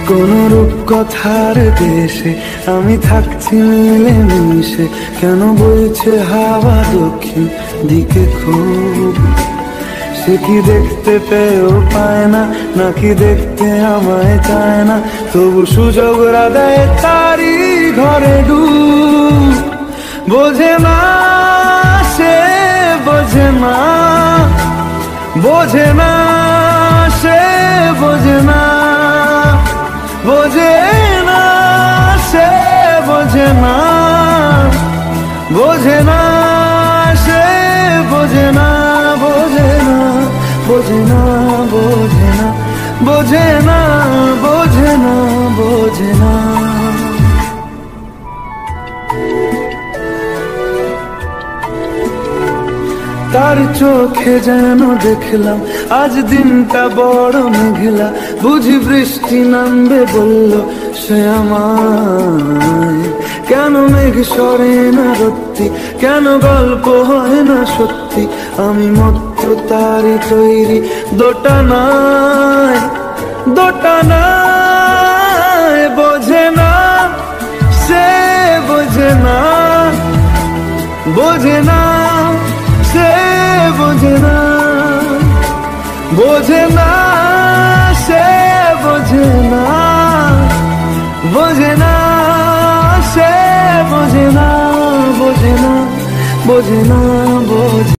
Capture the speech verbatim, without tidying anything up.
কোন রূপকথার দেশে আমি থাকছি মিলে মিশে, কেন বইছে হাওয়া দক্ষিণ দিকে খুব। সে কি দেখতে পেয়েও পায় না, নাকি দেখতে আমায় চায় না, তবু সুযোগরা দেয় তারি ঘরে ডুব। বোঝে না সে, বোঝে না, বোঝে না সে, বোঝে না, বোঝে না সে, বোঝে না, বোঝে না সে, বোঝে না, বোঝে না, বোঝে না, বোঝে না, বোঝে না, বোঝে না, বোঝে না। তার চোখে যেন দেখলাম আজ দিনটা বড় মেঘলা, বুঝি বৃষ্টি নামবে বলল সে আমায়। কেন মেঘ সরে না রত্তি, কেন গল্প হয় না সত্যি, আমি মাত্র তারই তৈরি দোটানায়, দোটানায়। বোঝে না সে, বোঝে না, বোঝে না সে, বোঝে না, বোঝে না সে, বোঝে না, বোঝে না সে, বোঝে না, বোঝে না, বোঝে না, বোঝে